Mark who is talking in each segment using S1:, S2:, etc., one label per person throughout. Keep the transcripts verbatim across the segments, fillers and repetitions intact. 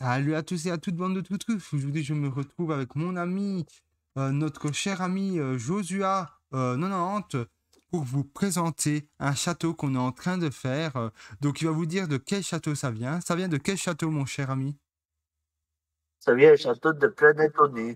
S1: Salut à tous et à toutes, bande de trucs. Aujourd'hui, je me retrouve avec mon ami, euh, notre cher ami euh, Josua euh, quatre-vingt-dix, pour vous présenter un château qu'on est en train de faire. Euh, donc, il va vous dire de quel château ça vient. Ça vient de quel château, mon cher ami?
S2: Ça vient un château de Planétonie.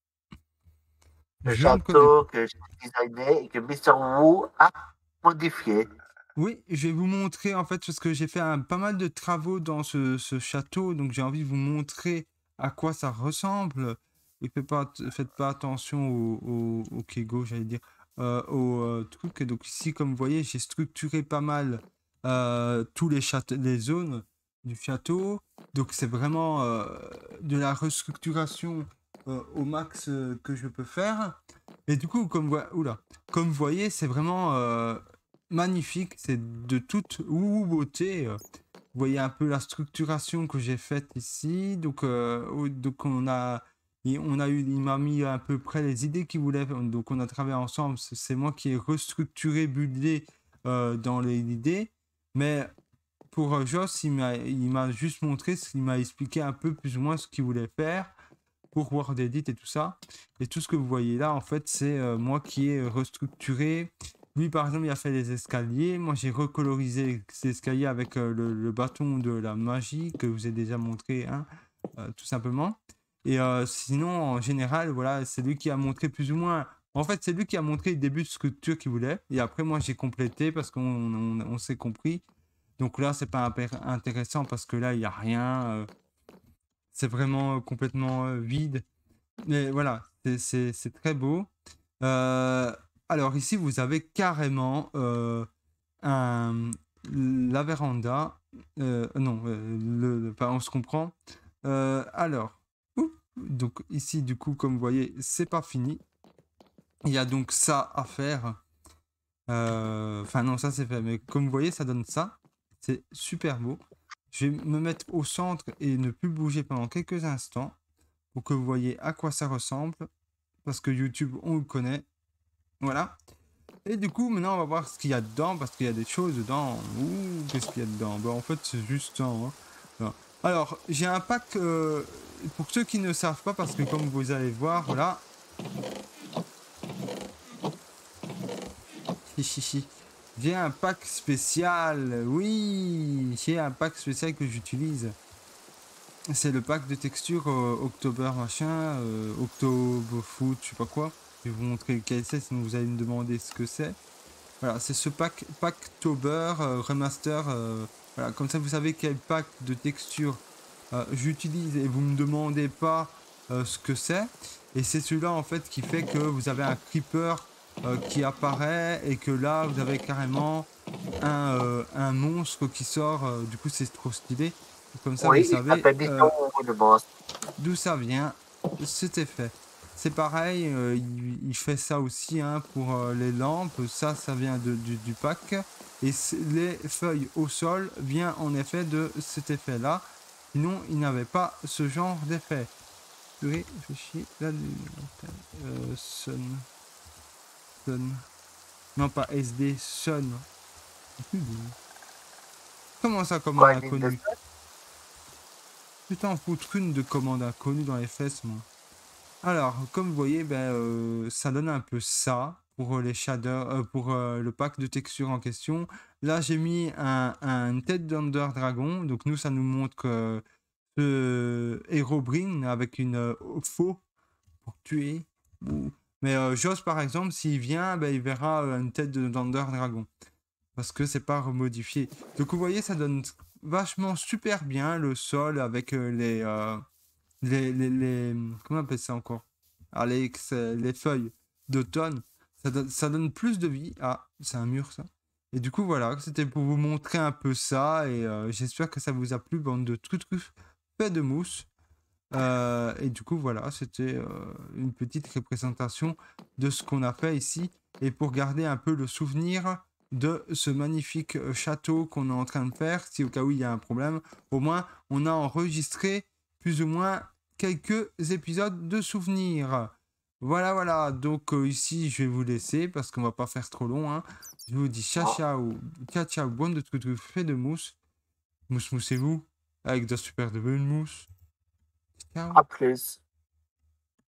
S2: Un
S1: Je ne connais pas.
S2: château que j'ai designé et que mister Wu a modifié.
S1: Oui, je vais vous montrer en fait parce que j'ai fait un- pas mal de travaux dans ce, ce château, donc j'ai envie de vous montrer à quoi ça ressemble. Et faites pas, faites pas attention au, au, au Kego, j'allais dire, euh, au euh, truc. Et donc ici, comme vous voyez, j'ai structuré pas mal euh, tous les châteaux, les zones du château. Donc c'est vraiment euh, de la restructuration euh, au max euh, que je peux faire. Et du coup, comme, voi- oula, comme vous voyez, c'est vraiment euh, magnifique, c'est de toute beauté. euh. Vous voyez un peu la structuration que j'ai faite ici. Donc, euh, au- donc on a, et on a eu, il m'a mis à peu près les idées qu'il voulait. Donc on a travaillé ensemble. C'est c'est moi qui ai restructuré, buildé euh, dans les idées. Mais pour euh, Joss, il m'a, il m'a juste montré, il m'a expliqué un peu plus ou moins ce qu'il voulait faire pour Word Edit et tout ça. Et tout ce que vous voyez là, en fait, c'est euh, moi qui ai restructuré. Lui, par exemple, il a fait les escaliers. Moi, j'ai recolorisé ces escaliers avec euh, le, le bâton de la magie que je vous ai déjà montré, hein, euh, tout simplement. Et euh, sinon, en général, voilà, c'est lui qui a montré plus ou moins. En fait, c'est lui qui a montré le début de structure qu'il voulait. Et après, moi, j'ai complété parce qu'on on, on s'est compris. Donc là, c'est pas intéressant parce que là, il n'y a rien. euh, c'est vraiment euh, complètement euh, vide. Mais voilà, c'est- c'est c'est très beau. Euh, alors ici, vous avez carrément euh, un, la véranda. Euh, non, euh, le, le- enfin, on se comprend. Euh, alors, oup, donc ici, du coup, comme vous voyez, c'est pas fini. Il y a donc ça à faire. Euh, Enfin, non, ça c'est fait. Mais comme vous voyez, ça donne ça. C'est super beau. Je vais me mettre au centre et ne plus bouger pendant quelques instants pour que vous voyez à quoi ça ressemble. Parce que YouTube, on le connaît. Voilà. Et du coup, maintenant, on va voir ce qu'il y a dedans, parce qu'il y a des choses dedans. Ouh, qu'est-ce qu'il y a dedans? Bah, en fait, c'est juste ça. Hein. Voilà. Alors, j'ai un pack, euh, pour ceux qui ne savent pas, parce que comme vous allez voir, voilà. Chichichi. J'ai un pack spécial. Oui, j'ai un pack spécial que j'utilise. C'est le pack de texture euh, October machin, euh, October Foot, je sais pas quoi. Je vais vous montrer lequel c'est, sinon vous allez me demander ce que c'est. Voilà, c'est ce pack Packtober euh, Remaster. Euh, voilà, comme ça vous savez quel pack de texture euh, j'utilise et vous me demandez pas euh, ce que c'est. Et c'est celui-là en fait qui fait que vous avez un creeper euh, qui apparaît et que là vous avez carrément un, euh, un monstre qui sort. Euh, du coup c'est trop stylé. Comme ça vous
S2: Oui, il
S1: savez
S2: s'appelle mister
S1: euh,
S2: Wu, le boss.
S1: d'où ça vient, cet effet. C'est pareil, euh, il, il fait ça aussi hein, pour euh, les lampes, ça, ça vient de, du, du pack. Et les feuilles au sol viennent en effet de cet effet-là. Sinon, il n'avait pas ce genre d'effet. Purée, réfléchis, là, euh, sun, sun. Non, pas S D, sun. Comment ça, commande
S2: Quoi, une ligne de
S1: inconnue?
S2: ça?
S1: Putain, en foutre une de commande inconnue dans les fesses, moi. Alors, comme vous voyez, ben, euh, ça donne un peu ça pour les shaders, euh, pour euh, le pack de texture en question. Là, j'ai mis un, un- une tête d'Under Dragon. Donc, nous, ça nous montre que ce Herobrine avec une euh, faux pour tuer. Ouh. Mais euh, Joss, par exemple, s'il vient, ben, il verra euh, une tête de d'Under Dragon. Parce que c'est pas remodifié. Donc, vous voyez, ça donne vachement super bien le sol avec euh, les, euh, les, les, les- comment on appelle ça encore? Alex, euh, les feuilles d'automne, ça, donne- ça donne plus de vie. Ah, c'est un mur ça. Et du coup, voilà, c'était pour vous montrer un peu ça. Et euh, j'espère que ça vous a plu, bande de trucs fait de mousse. Euh, et du coup, voilà, c'était euh, une petite représentation de ce qu'on a fait ici. Et pour garder un peu le souvenir de ce magnifique euh, château qu'on est en train de faire, si au cas où il y a un problème, au moins on a enregistré plus ou moins quelques épisodes de souvenirs. Voilà, voilà. Donc euh, ici, je vais vous laisser parce qu'on va pas faire trop long. Hein. Je vous dis ciao,
S2: Oh,
S1: ciao, ciao, ciao, bonne de trucs fait de mousse. Mousse, moussez-vous avec de super de bonne mousse. Ciao.
S2: À plus.